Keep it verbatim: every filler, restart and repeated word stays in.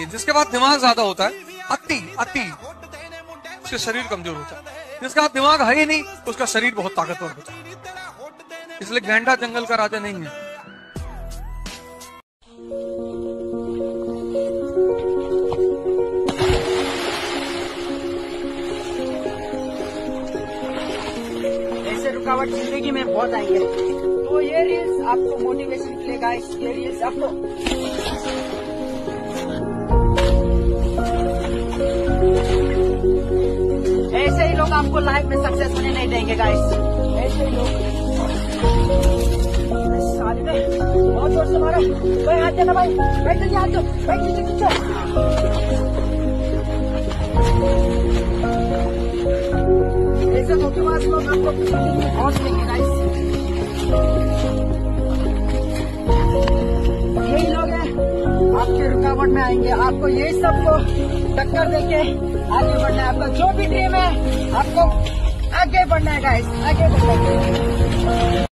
जिसके पास दिमाग ज्यादा होता है, अति अति, उसका शरीर कमजोर होता है। जिसका दिमाग है ही नहीं, उसका शरीर बहुत ताकतवर होता है। इसलिए गेंडा जंगल का राजा नहीं है। ऐसे रुकावट जिंदगी में बहुत आएंगे, तो ये रील्स आपको मोटिवेशन के लिए गाइस, ये रील्स आपको ऐसे ही लोग आपको लाइफ में सक्सेस होने नहीं देंगे गाइस। ऐसे ही लोग साले में बहुत जोर से मारो, कोई हाथ देना भाई, बैठ जाइए, हाथ दो, बैठ नीचे नीचे। ऐसे धोखेबाज लोग आपको बहुत देंगे गाइस। यही लोग हैं आपके रुकावट में आएंगे, आपको यही सबको टक्कर देके आगे बढ़ना है। आपका जो भी ड्रीम है, आपको आगे बढ़ना है गाइस, आगे बढ़ना है।